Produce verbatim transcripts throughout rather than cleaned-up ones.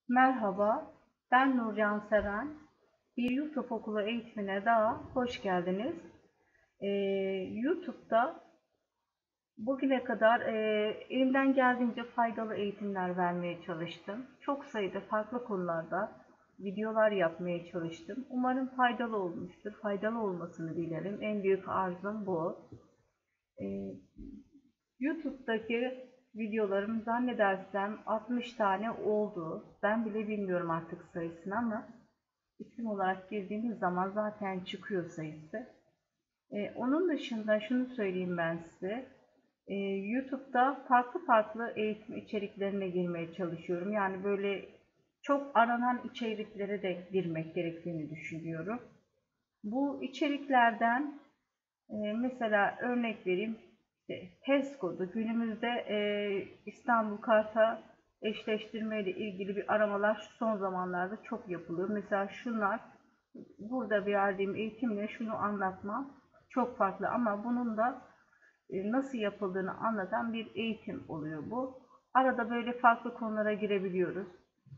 Merhaba, ben Nurcan Seven. Bir YouTube okulu eğitimine daha hoş geldiniz. Ee, YouTube'da bugüne kadar e, elimden geldiğince faydalı eğitimler vermeye çalıştım. Çok sayıda farklı konularda videolar yapmaya çalıştım. Umarım faydalı olmuştur. Faydalı olmasını dilerim. En büyük arzum bu. Ee, YouTube'daki videolarım zannedersem altmış tane oldu. Ben bile bilmiyorum artık sayısını ama isim olarak girdiğimiz zaman zaten çıkıyor sayısı. Ee, onun dışında şunu söyleyeyim ben size. Ee, YouTube'da farklı farklı eğitim içeriklerine girmeye çalışıyorum. Yani böyle çok aranan içeriklere de girmek gerektiğini düşünüyorum. Bu içeriklerden e, mesela örnek vereyim. İşte HES kodu günümüzde e, İstanbul Kart'a eşleştirme ile ilgili bir aramalar şu son zamanlarda çok yapılıyor. Mesela şunlar burada verdiğim eğitimle şunu anlatmam çok farklı ama bunun da e, nasıl yapıldığını anlatan bir eğitim oluyor bu. Arada böyle farklı konulara girebiliyoruz.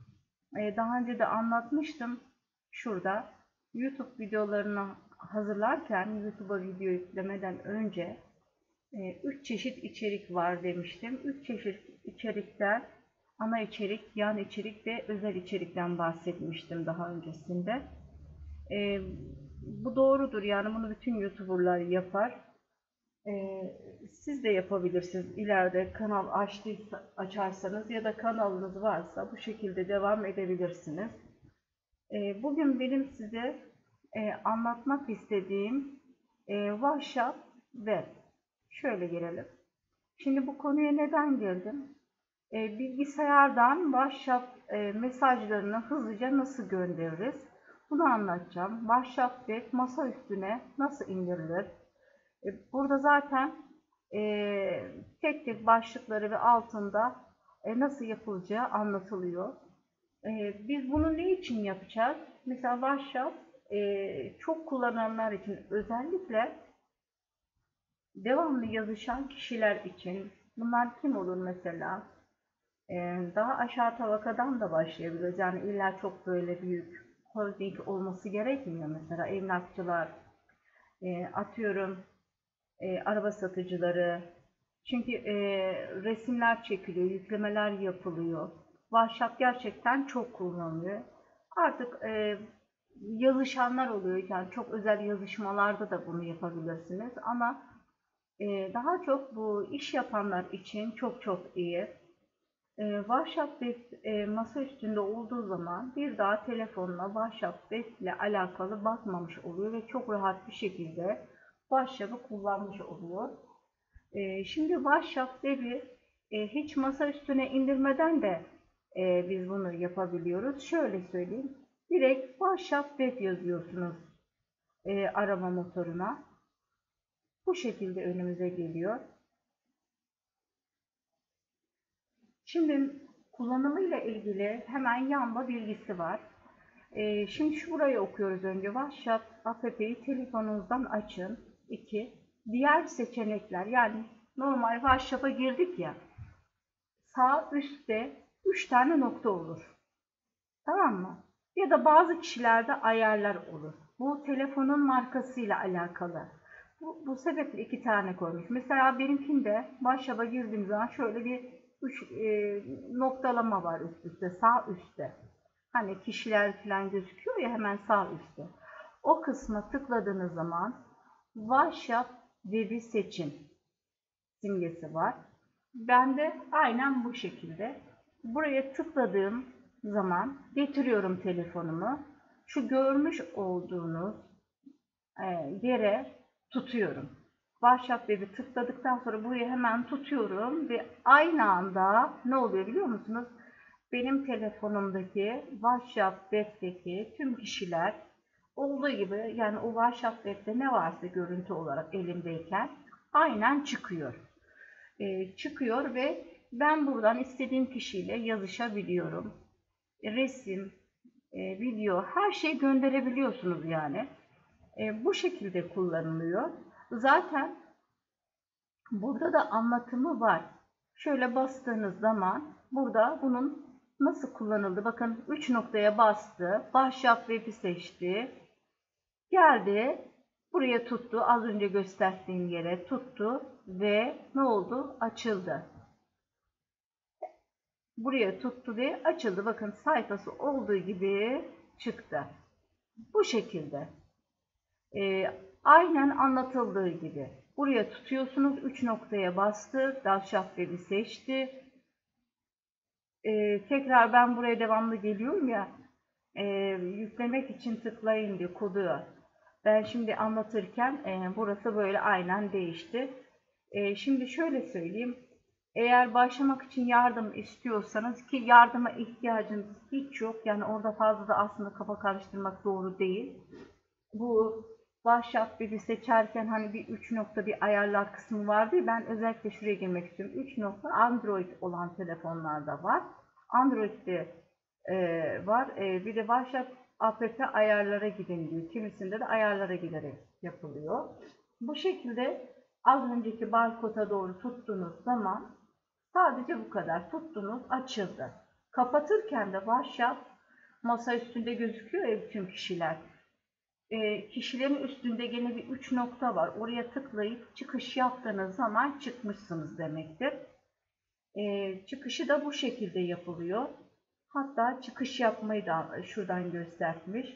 E, daha önce de anlatmıştım şurada. YouTube videolarını hazırlarken YouTube'a video yüklemeden önce üç çeşit içerik var demiştim. Üç çeşit içerikler, ana içerik, yan içerik ve özel içerikten bahsetmiştim daha öncesinde. E, bu doğrudur, yani bunu bütün YouTuber'lar yapar. E, siz de yapabilirsiniz ileride kanal açtıysa, açarsanız ya da kanalınız varsa bu şekilde devam edebilirsiniz. E, bugün benim size e, anlatmak istediğim e, WhatsApp Web. Şöyle girelim. Şimdi bu konuya neden girdim? E, bilgisayardan WhatsApp e, mesajlarını hızlıca nasıl göndeririz? Bunu anlatacağım. WhatsApp Web masa üstüne nasıl indirilir? E, burada zaten e, tek tek başlıkları ve altında e, nasıl yapılacağı anlatılıyor. E, biz bunu ne için yapacağız? Mesela WhatsApp e, çok kullananlar için, özellikle devamlı yazışan kişiler için. Bunlar kim olur mesela? Ee, daha aşağı tabakadan da başlayabiliriz. Yani illa çok böyle büyük holding olması gerekmiyor. Mesela emlakçılar, e, atıyorum e, araba satıcıları. Çünkü e, resimler çekiliyor, yüklemeler yapılıyor. WhatsApp gerçekten çok kullanılıyor. Artık e, yazışanlar oluyor. Yani çok özel yazışmalarda da bunu yapabilirsiniz. Ama e, daha çok bu iş yapanlar için çok çok iyi. E, WhatsApp Web e, masa üstünde olduğu zaman bir daha telefonuna WhatsApp Web ile alakalı bakmamış oluyor ve çok rahat bir şekilde WhatsApp'ı kullanmış oluyor. E, şimdi WhatsApp Web'i e, hiç masa üstüne indirmeden de e, biz bunu yapabiliyoruz. Şöyle söyleyeyim. Direkt WhatsApp Web yazıyorsunuz e, arama motoruna. Bu şekilde önümüze geliyor. Şimdi kullanımıyla ilgili hemen yanda bilgisi var. Ee, şimdi şu burayı okuyoruz önce. WhatsApp app'i telefonunuzdan açın. iki. Diğer seçenekler, yani normal WhatsApp'a girdik ya, sağ üstte üç tane nokta olur. Tamam mı? Ya da bazı kişilerde ayarlar olur. Bu telefonun markasıyla alakalı. Bu, bu sebeple iki tane koymuş. Mesela benimkinde WhatsApp'a girdiğim zaman şöyle bir üç e, noktalama var üst üste, sağ üstte. Hani kişiler falan gözüküyor ya hemen sağ üstte. O kısma tıkladığınız zaman WhatsApp web'i seçin simgesi var. Ben de aynen bu şekilde. Buraya tıkladığım zaman getiriyorum telefonumu. Şu görmüş olduğunuz e, yere tutuyorum. WhatsApp web'i tıkladıktan sonra buraya hemen tutuyorum ve aynı anda ne oluyor biliyor musunuz? Benim telefonumdaki WhatsApp web'deki tüm kişiler olduğu gibi, yani o WhatsApp web'de ne varsa görüntü olarak elimdeyken aynen çıkıyor. Ee, çıkıyor ve ben buradan istediğim kişiyle yazışabiliyorum. E, resim, e, video, her şey gönderebiliyorsunuz yani. E, bu şekilde kullanılıyor. Zaten burada da anlatımı var. Şöyle bastığınız zaman burada bunun nasıl kullanıldı? Bakın üç noktaya bastı. Başlat web'i seçti. Geldi. Buraya tuttu. Az önce gösterdiğim yere tuttu. Ve ne oldu? Açıldı. Buraya tuttu ve açıldı. Bakın sayfası olduğu gibi çıktı. Bu şekilde. Ee, aynen anlatıldığı gibi. Buraya tutuyorsunuz. üç noktaya bastı. Dalşaf web'i seçti. Ee, tekrar ben buraya devamlı geliyorum ya. E, yüklemek için tıklayın diyor kodu. Ben şimdi anlatırken e, burası böyle aynen değişti. E, şimdi şöyle söyleyeyim. Eğer başlamak için yardım istiyorsanız, ki yardıma ihtiyacınız hiç yok. Yani orada fazla da aslında kafa karıştırmak doğru değil. Bu başlat bir seçerken hani bir üç nokta bir ayarlar kısmı vardı ya, ben özellikle şuraya girmek istiyorum. üç nokta Android olan telefonlarda var. Android'de e, var. E, bir de WhatsApp app ayarlara gidin diyor. Kimisinde de ayarlara giderek yapılıyor. Bu şekilde az önceki barkoda doğru tuttuğunuz zaman sadece bu kadar tuttunuz, açıldı. Kapatırken de WhatsApp masa üstünde gözüküyor ya tüm kişiler. E, kişilerin üstünde gene bir üç nokta var. Oraya tıklayıp çıkış yaptığınız zaman çıkmışsınız demektir. E, çıkışı da bu şekilde yapılıyor. Hatta çıkış yapmayı da şuradan göstermiş.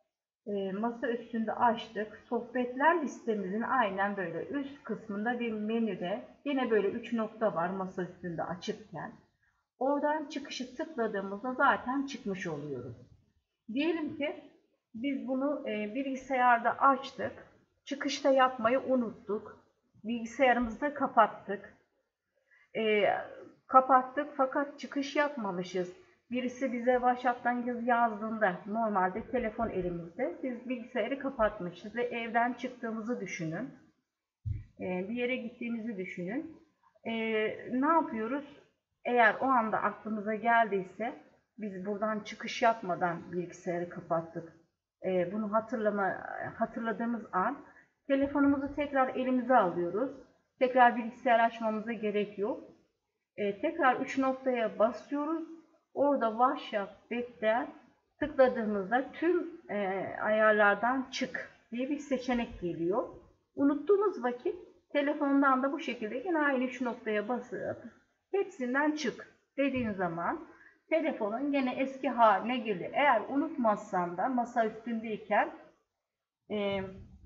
E, masa üstünde açtık. Sohbetler listemizin aynen böyle üst kısmında bir menüde yine böyle üç nokta var masa üstünde açıkken. Oradan çıkışı tıkladığımızda zaten çıkmış oluyoruz. Diyelim ki biz bunu e, bilgisayarda açtık. Çıkışta yapmayı unuttuk. Bilgisayarımızı da kapattık. E, kapattık fakat çıkış yapmamışız. Birisi bize WhatsApp'tan yazdığında normalde telefon elimizde. Biz bilgisayarı kapatmışız ve evden çıktığımızı düşünün. E, bir yere gittiğimizi düşünün. E, ne yapıyoruz? Eğer o anda aklımıza geldiyse biz buradan çıkış yapmadan bilgisayarı kapattık. E, bunu hatırlama, hatırladığımız an telefonumuzu tekrar elimize alıyoruz. Tekrar bilgisayar açmamıza gerek yok. E, tekrar üç noktaya basıyoruz. Orada WhatsApp web'de tıkladığımızda tüm e, ayarlardan çık diye bir seçenek geliyor. Unuttuğumuz vakit telefondan da bu şekilde yine aynı üç noktaya basıp hepsinden çık dediğin zaman telefonun gene eski haline gelir. Eğer unutmazsan da masa üstündeyken e,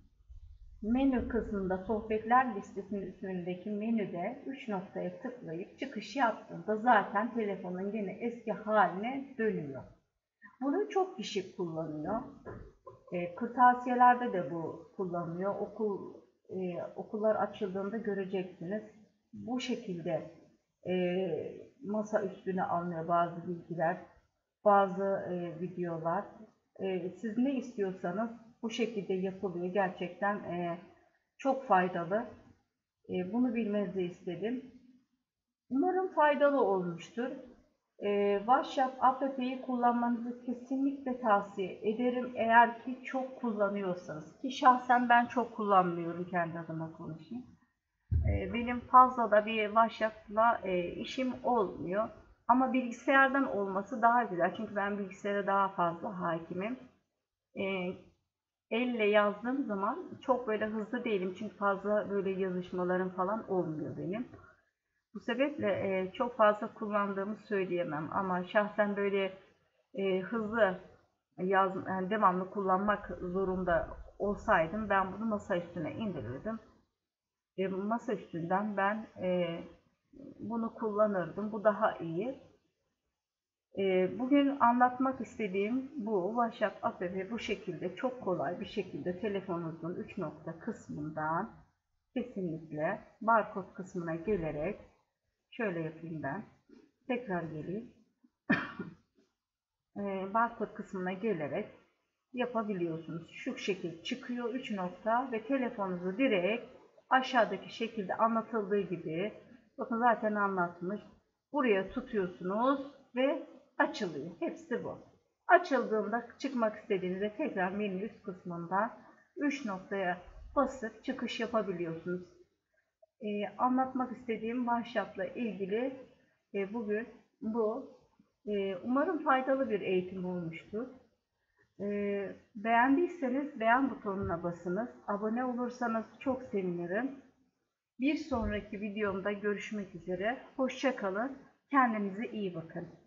menü kısmında sohbetler listesinin üstündeki menüde üç noktaya tıklayıp çıkış yaptığında zaten telefonun gene eski haline dönüyor. Bunu çok kişi kullanıyor. E, kırtasiyelerde de bu kullanılıyor. Okul e, okullar açıldığında göreceksiniz. Bu şekilde e, masa üstüne alınıyor bazı bilgiler, bazı e, videolar. E, siz ne istiyorsanız bu şekilde yapılıyor. Gerçekten e, çok faydalı. E, bunu bilmenizi istedim. Umarım faydalı olmuştur. E, WhatsApp app'yi kullanmanızı kesinlikle tavsiye ederim. Eğer ki çok kullanıyorsanız. Ki şahsen ben çok kullanmıyorum, kendi adıma konuşayım. E, benim fazla da bir WhatsApp'la e, işim olmuyor. Ama bilgisayardan olması daha güzel. Çünkü ben bilgisayara daha fazla hakimim. E, elle yazdığım zaman çok böyle hızlı değilim. Çünkü fazla böyle yazışmalarım falan olmuyor benim. Bu sebeple e, çok fazla kullandığımı söyleyemem. Ama şahsen böyle e, hızlı yaz, yani devamlı kullanmak zorunda olsaydım ben bunu masa üstüne indirirdim. E, masa üstünden ben e, bunu kullanırdım. Bu daha iyi. E, bugün anlatmak istediğim bu. WhatsApp app'i bu şekilde çok kolay bir şekilde telefonunuzun üç nokta kısmından kesinlikle barkod kısmına gelerek şöyle yapayım ben. Tekrar geleyim. e, barkod kısmına gelerek yapabiliyorsunuz. Şu şekilde çıkıyor üç nokta ve telefonunuzu direkt aşağıdaki şekilde anlatıldığı gibi, bakın zaten anlatmış. Buraya tutuyorsunuz ve açılıyor. Hepsi bu. Açıldığında çıkmak istediğinizde tekrar menü üst kısmında üç noktaya basıp çıkış yapabiliyorsunuz. Ee, anlatmak istediğim WhatsApp'la ilgili e, bugün bu. E, umarım faydalı bir eğitim olmuştur. E, beğendiyseniz beğen butonuna basınız. Abone olursanız çok sevinirim. Bir sonraki videomda görüşmek üzere. Hoşça kalın. Kendinize iyi bakın.